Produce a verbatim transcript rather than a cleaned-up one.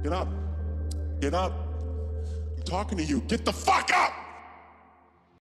Get up. Get up. I'm talking to you. Get the fuck up!